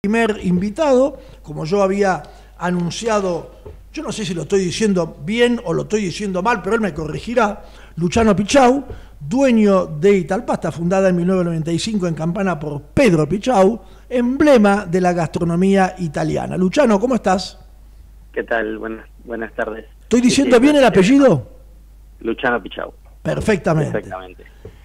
Primer invitado, como yo había anunciado, yo no sé si lo estoy diciendo bien o lo estoy diciendo mal, pero él me corregirá, Luciano Pichau, dueño de Italpasta, fundada en 1995 en Campana por Pedro Pichau, emblema de la gastronomía italiana. Luciano, ¿cómo estás? ¿Qué tal? Buenas tardes. ¿Estoy diciendo bien el apellido? Luciano Pichau. Perfectamente. Exactamente.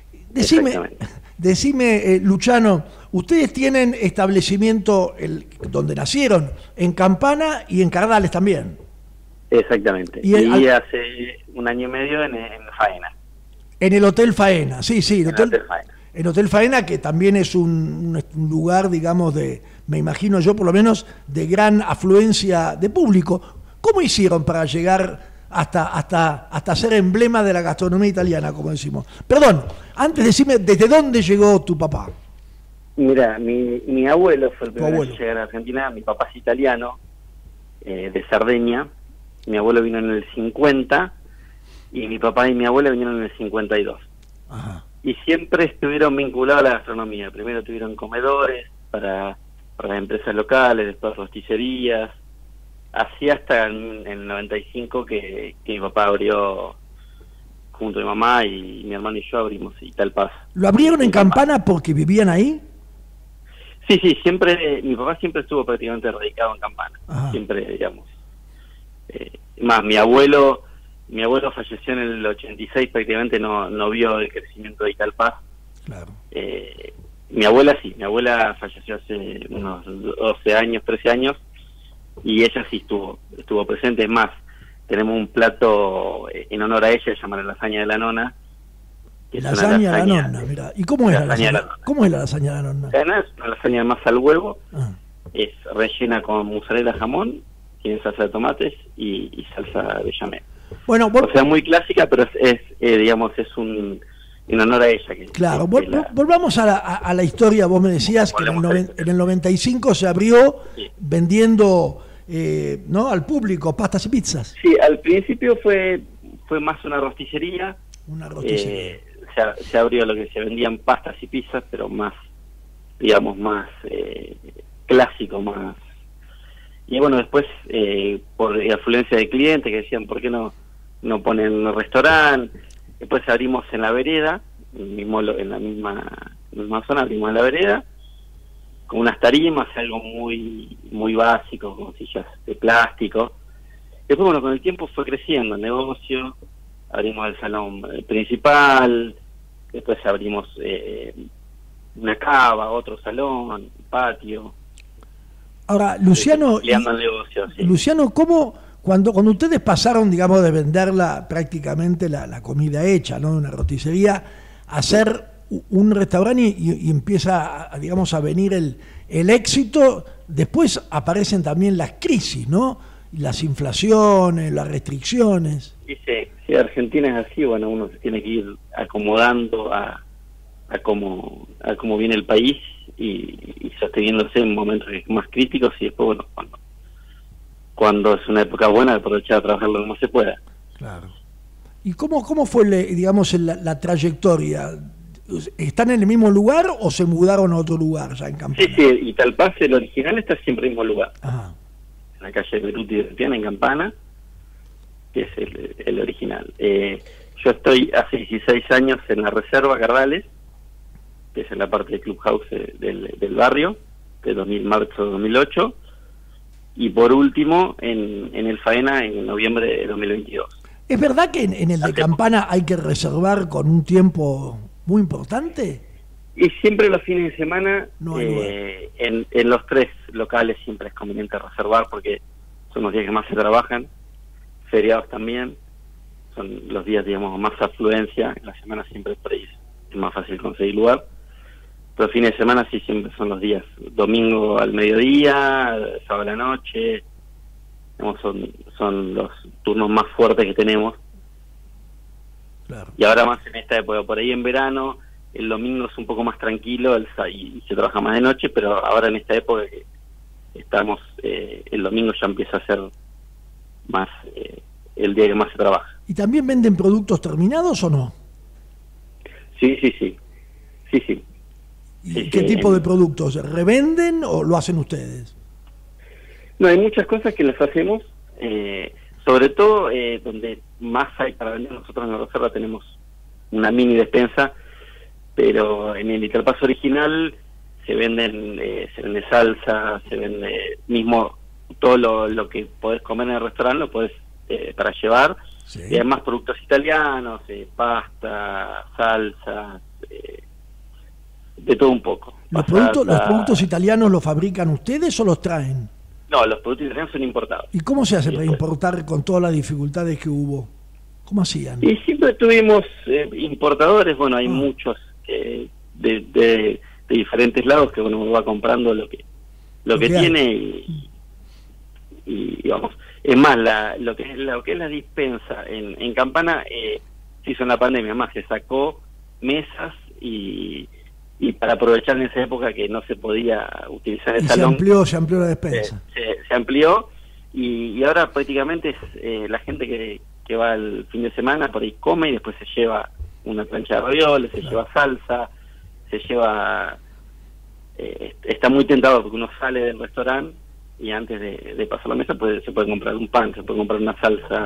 Decime, Luciano, ustedes tienen establecimiento donde nacieron, en Campana y en Cardales también. Exactamente. Y hace un año y medio en Faena. En el Hotel Faena, sí, el Hotel Faena. El Hotel Faena, que también es un lugar, digamos, me imagino yo por lo menos, de gran afluencia de público. ¿Cómo hicieron para llegar hasta ser emblema de la gastronomía italiana, como decimos? Perdón, antes decime, ¿desde dónde llegó tu papá? Mira, mi abuelo fue el primero en llegar a Argentina. Mi papá es italiano, de Cerdeña. Mi abuelo vino en el 50 y mi papá y mi abuela vinieron en el 52. Ajá. Y siempre estuvieron vinculados a la gastronomía. Primero tuvieron comedores para las empresas locales, después rosticerías. Así hasta en el 95 que mi papá abrió, junto a mi mamá y mi hermano y yo abrimos Italpaz. ¿Lo abrieron en Campana porque vivían ahí? Sí, siempre, mi papá siempre estuvo prácticamente radicado en Campana. Ajá. Siempre, digamos. Más, mi abuelo falleció en el 86, prácticamente no vio el crecimiento de Italpaz. Claro. Mi abuela falleció hace unos 12 años, 13 años, y ella sí estuvo presente. Es más, tenemos un plato en honor a ella, se llama la lasaña de la nona. Lasaña de la nonna, mira. ¿Y cómo es la lasaña? ¿Cómo es la lasaña de la nonna? Es una lasaña de masa al huevo, es rellena con mozzarella, jamón, tiene salsa de tomates y salsa bechamel. Bueno, o sea, muy clásica, pero digamos, es en honor a ella. Claro, volvamos a la historia. Vos me decías que en el 95 se abrió vendiendo ¿no? al público pastas y pizzas. Sí, al principio fue más una rosticería. Una rosticería. Se abrió lo que se vendían pastas y pizzas, pero más, digamos, más clásico, más. Y bueno, después, por afluencia de clientes que decían, ¿por qué no ponen un restaurante? Después abrimos en la vereda, en la misma zona, abrimos en la vereda, con unas tarimas, algo muy básico, con sillas de plástico. Después, bueno, con el tiempo fue creciendo el negocio, abrimos el salón principal, después abrimos una cava, otro salón, patio. Ahora, Luciano, Luciano, ¿cómo cuando ustedes pasaron, digamos, de venderla prácticamente la comida hecha, ¿no? Una roticería, a hacer un restaurante y empieza, digamos, a venir el éxito, después aparecen también las crisis, ¿no? Las inflaciones, las restricciones. Sí, Argentina es así, bueno, uno se tiene que ir acomodando a cómo viene el país y sosteniéndose en momentos más críticos, y después, bueno, cuando es una época buena, aprovechar a trabajar lo que más se pueda. Claro. ¿Y cómo fue, digamos, la trayectoria? ¿Están en el mismo lugar o se mudaron a otro lugar ya en Campana? Sí, Italpaz, el original, está siempre en el mismo lugar. Ajá. En la calle Beruti de Tiana, en Campana, que es el original. Yo estoy hace 16 años en la Reserva Cardales, que es en la parte del Clubhouse del barrio, de marzo de 2008, y por último en el Faena en noviembre de 2022. ¿Es verdad que en el de Campana hay que reservar con un tiempo muy importante? Y siempre los fines de semana, no hay en los 3 locales siempre es conveniente reservar, porque son los días que más se trabajan, feriados también, son los días, digamos, más afluencia. En la semana siempre por ahí es más fácil conseguir lugar, pero fines de semana sí siempre son los días, domingo al mediodía, sábado a la noche, digamos, son los turnos más fuertes que tenemos. Claro. Y ahora más en esta época, por ahí en verano, el domingo es un poco más tranquilo y se trabaja más de noche, pero ahora en esta época que estamos, el domingo ya empieza a ser más el día que más se trabaja. ¿Y también venden productos terminados o no? Sí. ¿Y qué tipo de productos? ¿Revenden o lo hacen ustedes? No, hay muchas cosas que las hacemos, sobre todo donde más hay para vender. Nosotros en la reserva tenemos una mini despensa, pero en el Italpaso original se vende salsa, se vende mismo todo lo que podés comer en el restaurante, lo podés para llevar. Sí. Y además productos italianos, pasta, salsa, de todo un poco. ¿Los productos italianos los fabrican ustedes o los traen? No, los productos italianos son importados. ¿Y cómo se hace para importar con todas las dificultades que hubo? ¿Cómo hacían? Y siempre tuvimos importadores, bueno, hay muchos de diferentes lados que uno va comprando lo que tiene y vamos. Es más, lo que es la dispensa en Campana se hizo en la pandemia, más se sacó mesas y para aprovechar en esa época que no se podía utilizar el salón. Se amplió la despensa. Se amplió y ahora prácticamente es la gente que va el fin de semana por ahí come y después se lleva una plancha de ravioles, se lleva salsa, se lleva... está muy tentado porque uno sale del restaurante y antes de pasar la mesa se puede comprar un pan, se puede comprar una salsa,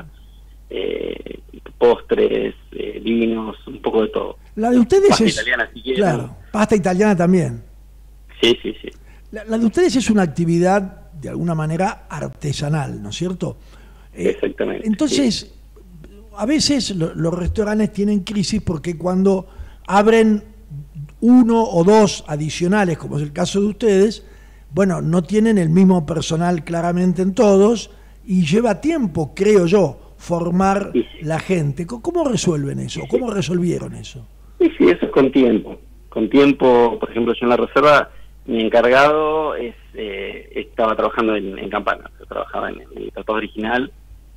postres, vinos, un poco de todo. La de ustedes pasta es... italiana, si quieren. Claro, pasta italiana también. Sí. La de ustedes es una actividad, de alguna manera, artesanal, ¿no es cierto? Exactamente. Entonces, a veces los restaurantes tienen crisis porque cuando abren uno o dos adicionales, como es el caso de ustedes, bueno, no tienen el mismo personal claramente en todos y lleva tiempo, creo yo, formar la gente. ¿Cómo resuelven eso? ¿Cómo resolvieron eso? Sí, eso es con tiempo. Con tiempo, por ejemplo, yo en la reserva, mi encargado estaba trabajando en Campana. Yo trabajaba en el Italpaso original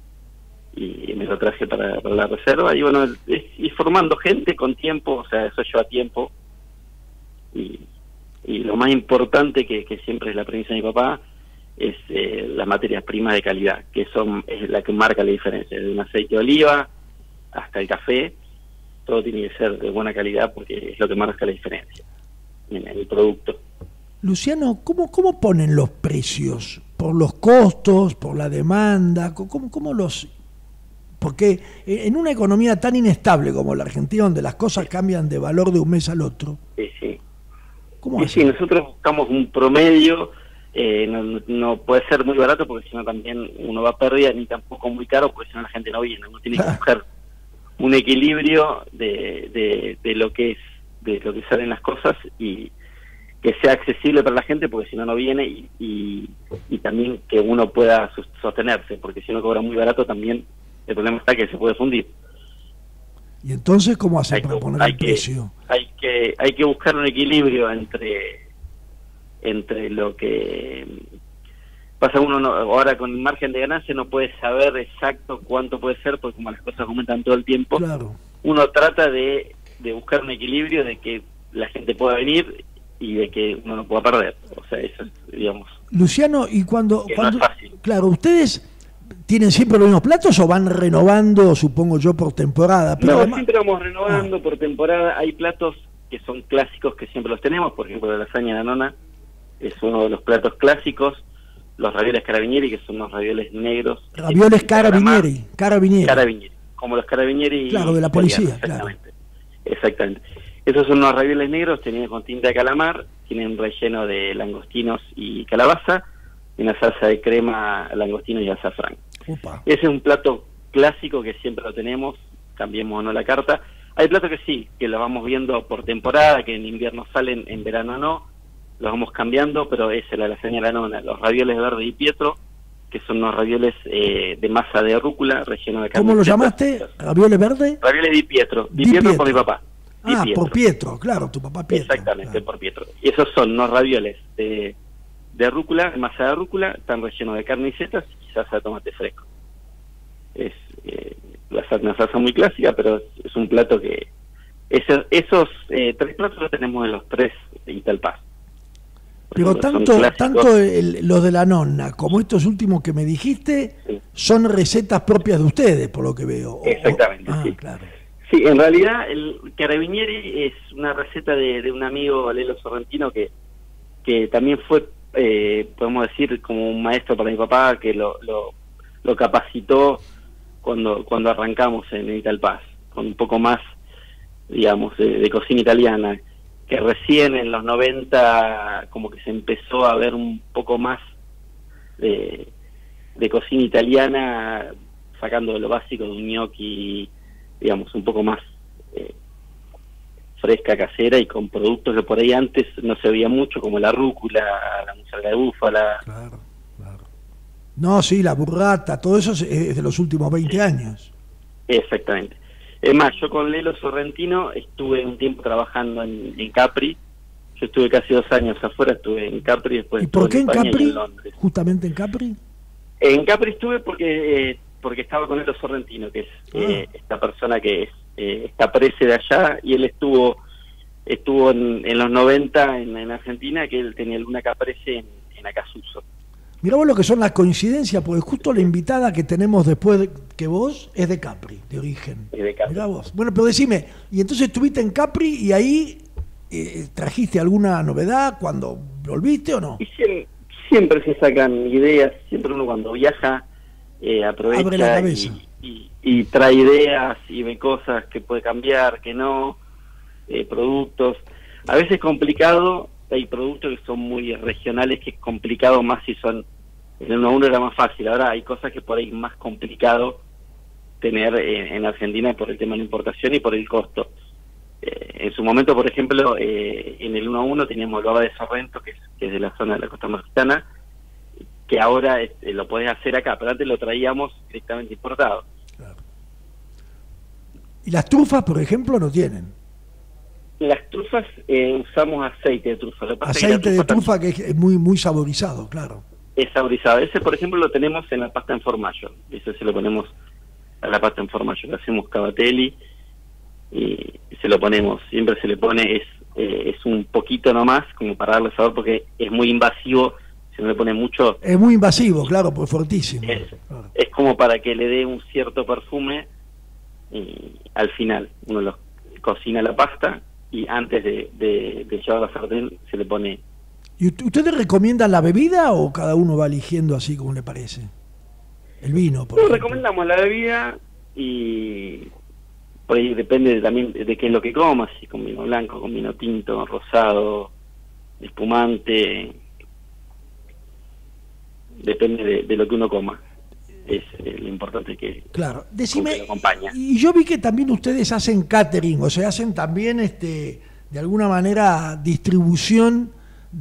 y me lo traje para la reserva. Y bueno, ir formando gente con tiempo, o sea, eso lleva tiempo. Y lo más importante que siempre es la premisa de mi papá es las materias primas de calidad, que es la que marca la diferencia, desde un aceite de oliva hasta el café, todo tiene que ser de buena calidad porque es lo que marca la diferencia en el producto. Luciano, ¿cómo ponen los precios? ¿Por los costos? ¿Por la demanda? ¿Cómo los...? Porque en una economía tan inestable como la Argentina, donde las cosas cambian de valor de un mes al otro... Sí. ¿Cómo sí, nosotros buscamos un promedio, no puede ser muy barato porque si no también uno va a pérdida, ni tampoco muy caro porque si no la gente no viene. Uno tiene que buscar un equilibrio de lo que salen las cosas y que sea accesible para la gente porque si no viene y también que uno pueda sostenerse porque si uno cobra muy barato también el problema está que se puede fundir. ¿Y entonces cómo hacer para poner el precio? Hay que buscar un equilibrio entre lo que pasa. Uno ahora con el margen de ganancia no puede saber exacto cuánto puede ser porque como las cosas aumentan todo el tiempo, claro. Uno trata de buscar un equilibrio de que la gente pueda venir y de que uno no pueda perder. O sea, eso es, digamos... Luciano, y cuando no es fácil. Claro, ustedes... ¿Tienen siempre los mismos platos o van renovando, supongo yo, por temporada? Pero no, siempre vamos renovando por temporada. Hay platos que son clásicos que siempre los tenemos, por ejemplo, la lasaña de la nona es uno de los platos clásicos, los ravioles carabinieri, que son unos ravioles negros. Ravioles carabinieri, como los carabinieri. Claro, de la policía, Exactamente. Esos son unos ravioles negros, tenidos con tinta de calamar, tienen relleno de langostinos y calabaza, y una salsa de crema, langostino y azafrán. Ese es un plato clásico que siempre lo tenemos, cambiemos o no la carta. Hay platos que sí, que los vamos viendo por temporada, que en invierno salen, en verano no, los vamos cambiando, pero esa es la lasaña de la nona. Los ravioles verde y pietro, que son unos ravioles de masa de rúcula, relleno de carne. ¿Cómo lo llamaste? ¿Ravioles verde? Ravioles di Pietro. Di Pietro por mi papá. Por Pietro, claro, tu papá Pietro. Exactamente, por Pietro. Y esos son unos ravioles de rúcula, de masa de rúcula, están rellenos de carne y setas y quizás de tomate fresco. Es una salsa muy clásica, pero es un plato que... Esos tres platos los tenemos en los tres Italpaso. Pero tanto los de la nonna como estos últimos que me dijiste, sí, son recetas propias de ustedes, por lo que veo. Exactamente, sí. Claro. Sí, en realidad el carabinieri es una receta de un amigo, Lelo Sorrentino, que también fue, podemos decir, como un maestro para mi papá, que lo capacitó cuando arrancamos en Italpaz, con un poco más, digamos, de cocina italiana, que recién en los 90 como que se empezó a ver un poco más de cocina italiana, sacando de lo básico de un gnocchi, digamos, un poco más fresca, casera, y con productos que por ahí antes no se veía mucho, como la rúcula, la muselga de búfala. Claro, claro. No, sí, la burrata, todo eso es de los últimos 20 años. Exactamente. Es más, yo con Lelo Sorrentino estuve un tiempo trabajando en Capri. Yo estuve casi 2 años afuera, estuve en Capri, después ¿Y por qué en Capri? En Londres. Justamente en Capri. En Capri estuve porque estaba con Lelo Sorrentino, que es esta persona que es está prese de allá, y él estuvo en los 90 en Argentina, que él tenía alguna caprese en Acasuso. Mirá vos lo que son las coincidencias, porque justo la invitada que tenemos después que vos es de Capri, de origen. Es de Capri. Mirá vos. Bueno, pero decime, y entonces estuviste en Capri y ahí trajiste alguna novedad cuando volviste o no? Y siempre se sacan ideas, siempre uno cuando viaja aprovecha, abre la cabeza. Y trae ideas y ve cosas que puede cambiar, que no, productos. A veces es complicado, hay productos que son muy regionales, que es complicado más si son, en el 1 era más fácil, ahora hay cosas que por ahí es más complicado tener en Argentina por el tema de la importación y por el costo. En su momento, por ejemplo, en el 1-1 teníamos el baba de Sorrento, que es de la zona de la costa amalfitana, que ahora lo podés hacer acá, pero antes lo traíamos directamente importado. Claro. ¿Y las trufas, por ejemplo, no tienen? Las trufas usamos aceite de trufa. Aceite de trufa que es muy, muy saborizado, claro. Es saborizado. Ese, por ejemplo, lo tenemos en la pasta en formaggio. Ese se lo ponemos a la pasta en formaggio, que hacemos cavatelli, y se lo ponemos. Siempre se le pone, es un poquito nomás, como para darle sabor, porque es muy invasivo. Si no le pone mucho... Es muy invasivo, claro, pues fortísimo. Claro. Es como para que le dé un cierto perfume, y al final uno lo cocina la pasta, y antes de llevar la sartén se le pone... ¿Y ustedes recomiendan la bebida o cada uno va eligiendo así como le parece? El vino, por ejemplo. Recomendamos la bebida, y por ahí depende también de qué es lo que comas, si con vino blanco, con vino tinto, rosado, espumante, depende de lo que uno coma. Es lo importante que, claro. Decime, que lo acompaña. Y yo vi que también ustedes hacen catering, o sea, hacen también de alguna manera distribución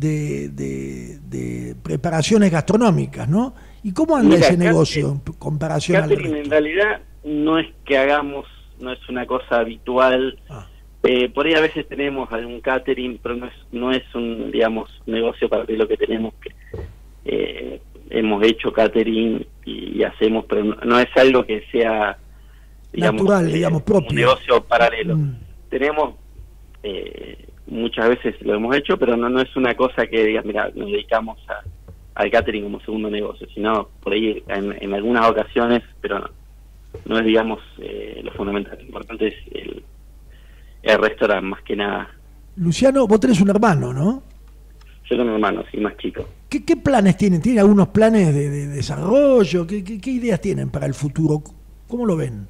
de preparaciones gastronómicas, ¿no? ¿Y cómo anda ese negocio en comparación al resto? En realidad no es que hagamos, no es una cosa habitual. Por ahí a veces tenemos algún catering, pero no es un, digamos, negocio para lo que tenemos que... hemos hecho catering y hacemos, pero no es algo que sea, digamos, natural, digamos, propio. Un negocio paralelo. Tenemos, muchas veces lo hemos hecho, pero no es una cosa que digas, mira, nos dedicamos al catering como segundo negocio, sino por ahí en algunas ocasiones, pero no es, digamos, lo fundamental. Lo importante es el restaurante, más que nada. Luciano, vos tenés un hermano, ¿no? Yo tengo un hermano, sí, más chico. ¿Qué planes tienen? ¿Tienen algunos planes de desarrollo? ¿Qué ideas tienen para el futuro? ¿Cómo lo ven?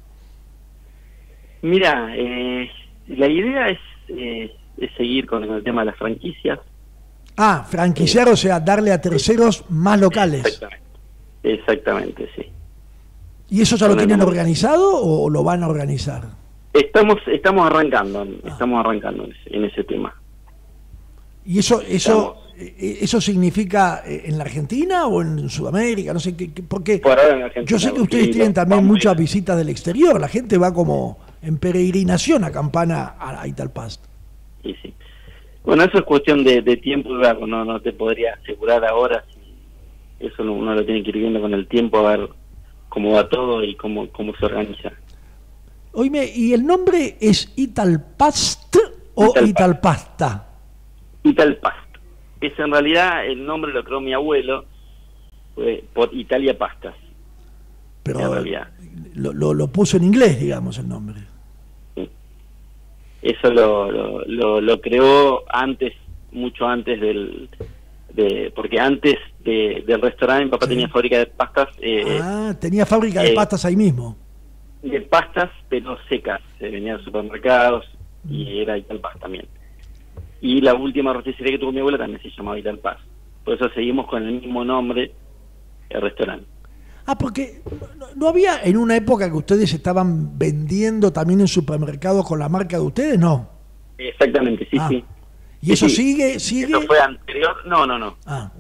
Mira, la idea es seguir con el tema de las franquicias. Franquiciar, o sea, darle a terceros más locales. Exactamente, sí. ¿Y eso ya lo tienen organizado o lo van a organizar? Estamos arrancando en ese tema. ¿Y eso significa en la Argentina o en Sudamérica? No sé, porque por ahora en Argentina, yo sé que ustedes tienen también muchas visitas del exterior, la gente va como en peregrinación a Campana, a Italpaz. Sí, sí. Bueno, eso es cuestión de tiempo, no te podría asegurar ahora, si eso uno lo tiene que ir viendo con el tiempo, a ver cómo va todo y cómo se organiza. Oíme, ¿y el nombre es Italpast o Italpasta? Italpast. Es en realidad el nombre lo creó mi abuelo por Italia Pastas. Pero lo puso en inglés, digamos, el nombre. Eso lo creó antes, mucho antes porque antes del restaurante mi papá tenía fábrica de pastas. Tenía fábrica de pastas ahí mismo. De pastas, pero secas. Se venían a supermercados y era Italpaz también. Y la última roticería que tuvo mi abuela también se llamaba Italpaz. Por eso seguimos con el mismo nombre, el restaurante. Porque no había en una época que ustedes estaban vendiendo también en supermercados con la marca de ustedes, ¿no? Exactamente, sí, sí. ¿Y eso sigue? ¿Eso fue anterior? No.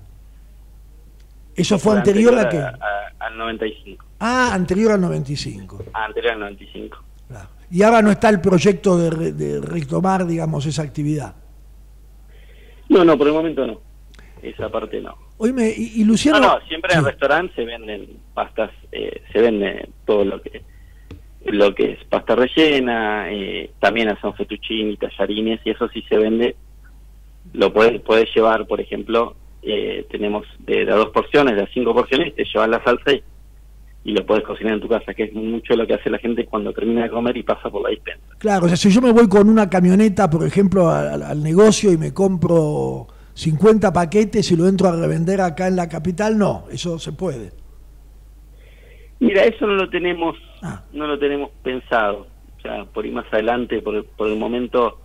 ¿Eso fue anterior a qué? Al 95. Anterior al 95. Anterior al 95. Claro. Y ahora no está el proyecto de retomar, digamos, esa actividad. No, por el momento no. Esa parte no. Oíme, y Luciano... No, siempre en el restaurante se venden pastas, se vende todo lo que es pasta rellena, también hacen fettuccini, tallarines, y eso sí se vende. Lo puedes llevar, por ejemplo, tenemos de 2 porciones, de 5 porciones, te llevas la salsa y lo puedes cocinar en tu casa, que es mucho lo que hace la gente cuando termina de comer y pasa por la dispensa. Claro, o sea, si yo me voy con una camioneta, por ejemplo, al negocio y me compro 50 paquetes y lo entro a revender acá en la capital, no, eso se puede. Mira, eso no lo tenemos pensado. O sea, por ir más adelante, por el momento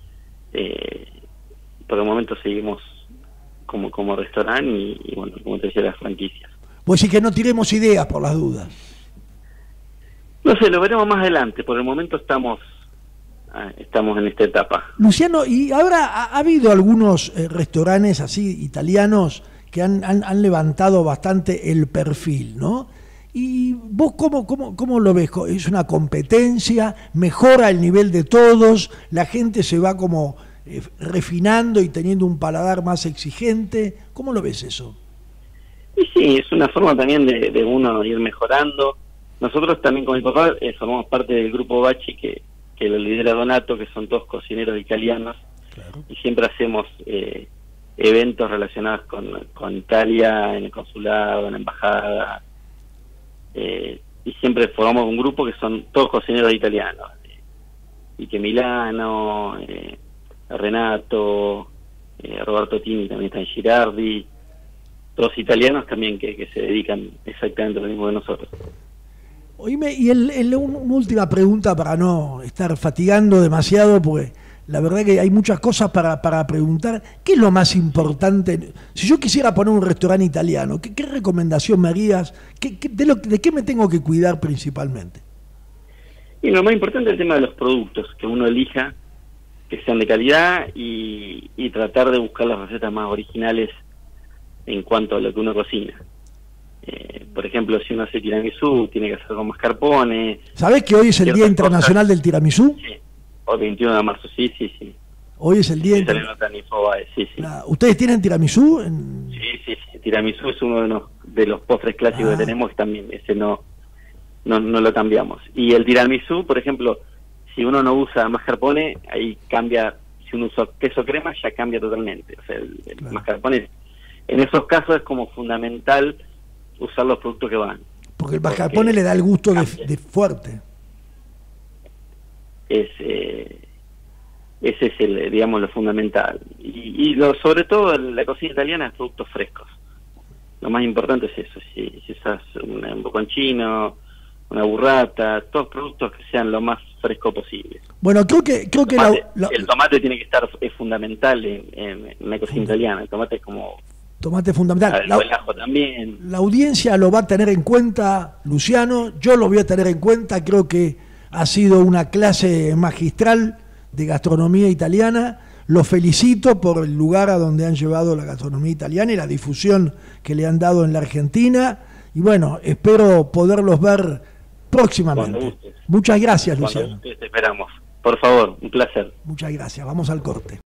seguimos como restaurante y bueno, como te decía, las franquicias. Pues sí, que no tiremos ideas por las dudas. No sé, lo veremos más adelante. Por el momento estamos en esta etapa. Luciano, y ahora ha habido algunos restaurantes así italianos que han levantado bastante el perfil, ¿no? ¿Y vos cómo lo ves? ¿Es una competencia? ¿Mejora el nivel de todos? ¿La gente se va como refinando y teniendo un paladar más exigente? ¿Cómo lo ves eso? Y sí, es una forma también de uno ir mejorando. Nosotros también con mi papá formamos parte del grupo Bachi que lo lidera Donato, que son todos cocineros italianos. Claro. Y siempre hacemos eventos relacionados con Italia, en el consulado, en la embajada, y siempre formamos un grupo que son todos cocineros italianos, Ike Milano, Renato, Roberto Tini también está en Girardi, todos italianos también que se dedican exactamente a lo mismo que nosotros. Oíme, y una última pregunta para no estar fatigando demasiado, porque la verdad que hay muchas cosas para preguntar. ¿Qué es lo más importante? Si yo quisiera poner un restaurante italiano, ¿qué recomendación me harías? ¿De qué me tengo que cuidar principalmente? Y lo más importante es el tema de los productos, que uno elija, que sean de calidad y tratar de buscar las recetas más originales en cuanto a lo que uno cocina. Por ejemplo, si uno hace tiramisú, tiene que hacer con mascarpone. ¿Sabés que hoy es el Día Internacional del Tiramisú? Sí, hoy 21 de marzo, sí. Hoy es el Día Internacional. Sí. ¿Ustedes tienen tiramisú? Sí. Tiramisú es uno de los postres clásicos que tenemos, que también ese no lo cambiamos. Y el tiramisú, por ejemplo, si uno no usa mascarpone, ahí cambia. Si uno usa queso crema, ya cambia totalmente. O sea, el mascarpone, en esos casos es como fundamental usar los productos que van. Porque el mascarpone le da el gusto de fuerte. Ese es digamos, lo fundamental. Y sobre todo la cocina italiana es productos frescos. Lo más importante es eso. Si usas un bocconcino, una burrata, todos productos que sean lo más fresco posible. Bueno, creo que el tomate tiene que estar, es fundamental en la cocina italiana. El tomate es como... Tomate fundamental. El ajo también. La audiencia lo va a tener en cuenta, Luciano. Yo lo voy a tener en cuenta. Creo que ha sido una clase magistral de gastronomía italiana. Los felicito por el lugar a donde han llevado la gastronomía italiana y la difusión que le han dado en la Argentina. Y bueno, espero poderlos ver próximamente. Muchas gracias, Luciano. Te esperamos. Por favor, un placer. Muchas gracias. Vamos al corte.